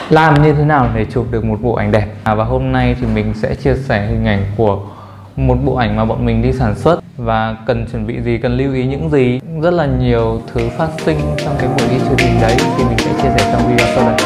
Làm như thế nào để chụp được một bộ ảnh đẹp. Và hôm nay thì mình sẽ chia sẻ hình ảnh của một bộ ảnh mà bọn mình đi sản xuất và cần chuẩn bị gì, cần lưu ý những gì. Rất là nhiều thứ phát sinh trong cái buổi đi chụp hình đấy thì mình sẽ chia sẻ trong video sau đây.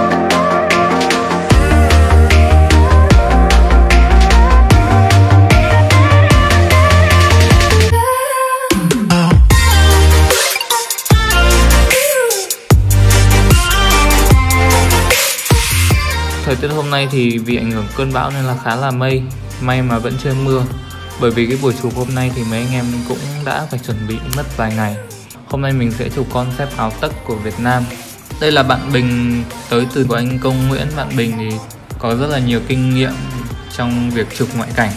Thời tiết hôm nay thì vì ảnh hưởng cơn bão nên là khá là may mà vẫn chưa mưa. Bởi vì cái buổi chụp hôm nay thì mấy anh em cũng đã phải chuẩn bị mất vài ngày. Hôm nay mình sẽ chụp concept áo tất của Việt Nam. Đây là bạn Bình tới từ của anh Công Nguyễn. Bạn Bình thì có rất là nhiều kinh nghiệm trong việc chụp ngoại cảnh.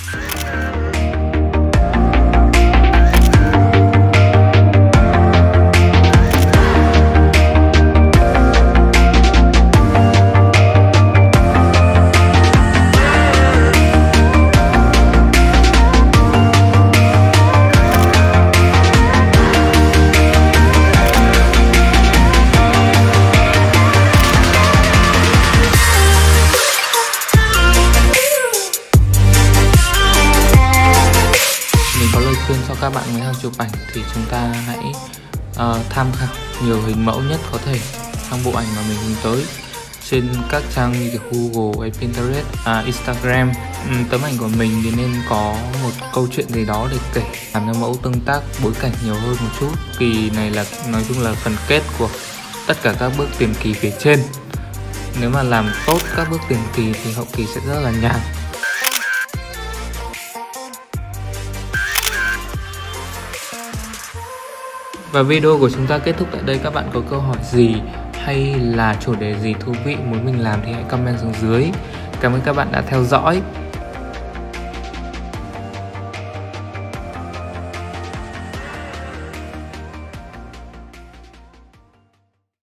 Cho các bạn mới học chụp ảnh thì chúng ta hãy tham khảo nhiều hình mẫu nhất có thể trong bộ ảnh mà mình hướng tới trên các trang như Google hay Pinterest, Instagram. Tấm ảnh của mình thì nên có một câu chuyện gì đó để kể, làm cho mẫu tương tác bối cảnh nhiều hơn một chút. Kỳ này là nói chung là phần kết của tất cả các bước tiền kỳ phía trên. Nếu mà làm tốt các bước tiền kỳ thì hậu kỳ sẽ rất là nhàn. Và video của chúng ta kết thúc tại đây. Các bạn có câu hỏi gì hay là chủ đề gì thú vị muốn mình làm thì hãy comment xuống dưới. Cảm ơn các bạn đã theo dõi.